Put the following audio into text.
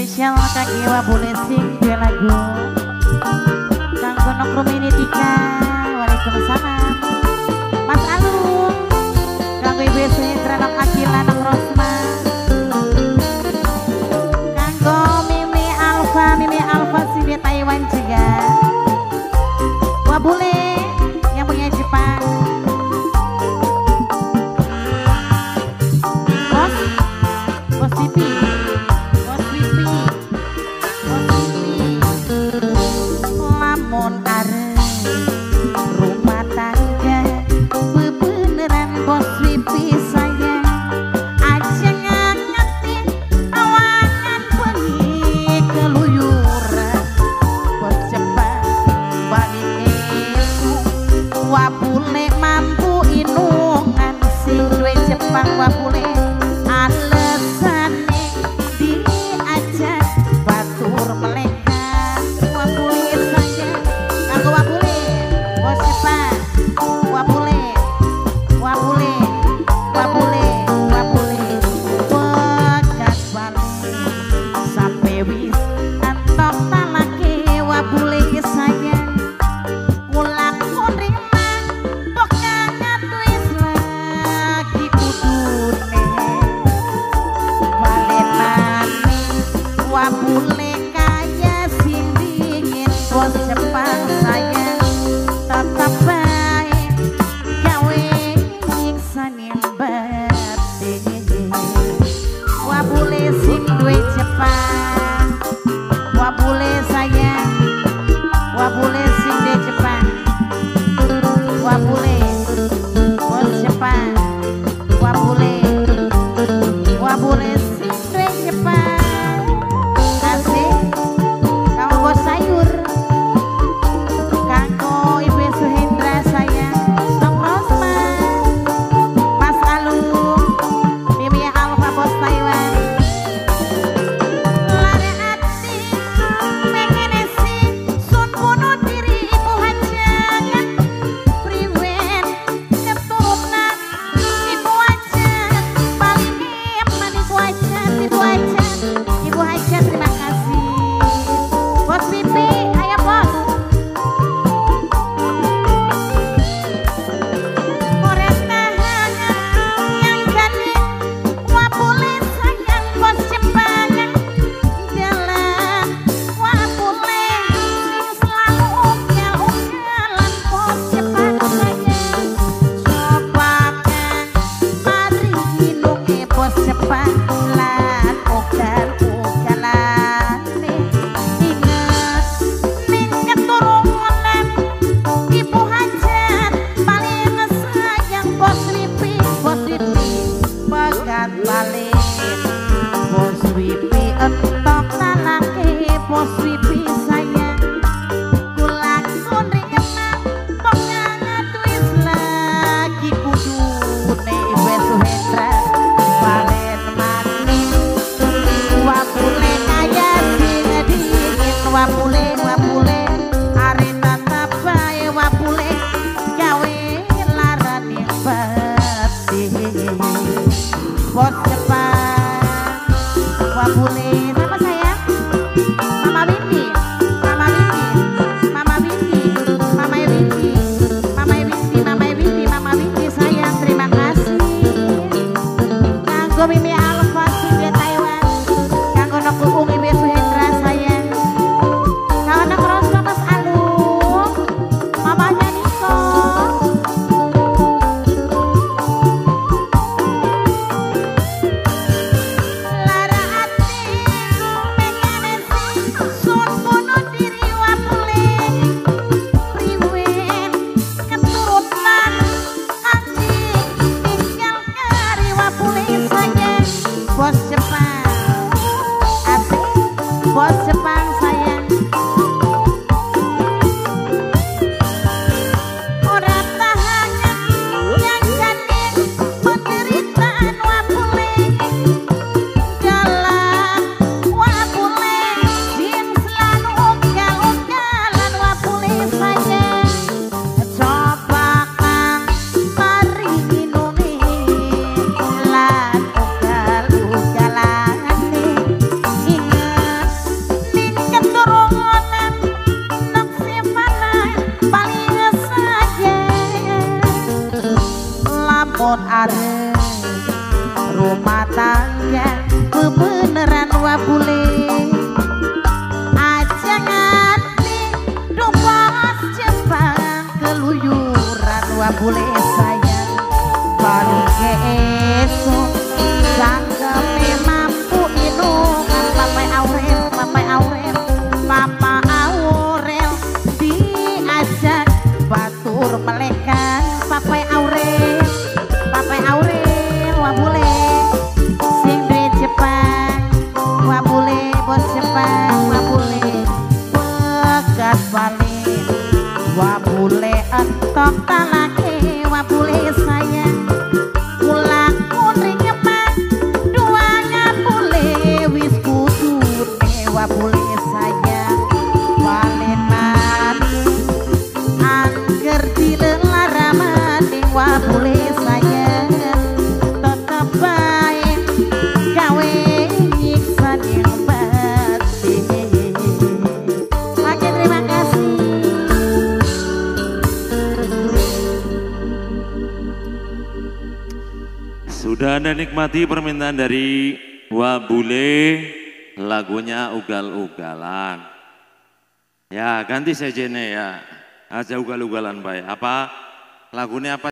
spesial kagewa boleh sing dua lagu kanggo nokrum ini Tika. Waalaikumsalam Mas Alung kanggo ibu Sintra nok Akila nok Rosma kanggo Mimi Alfa si dia Taiwan juga wah boleh yang punya Jepang Bos Pipi lamun arep ada rumah tangga bebeneran wabule aja nganti domos Jepang keluyuran wabule sayang balik ke esok sangkeme mampu inungan papai Aurel papa Aurel diajak batur melekan papai Aurel wabule sing duit Jepang wabule bos Jepang wabule bekas balik wabule entok talake wabule sayang ulang kuning Jepang dua ngabule wis kudune wabule sayang balenan angger dilelaraman ning wabule sayang tetep bae gawe nyiksa ning batin. Oke, terima kasih. Sudah Anda nikmati permintaan dari Wabule, lagunya ugal-ugalan. Ya ganti saja nih ya, aja ugal-ugalan baik. Apa lagunya apa?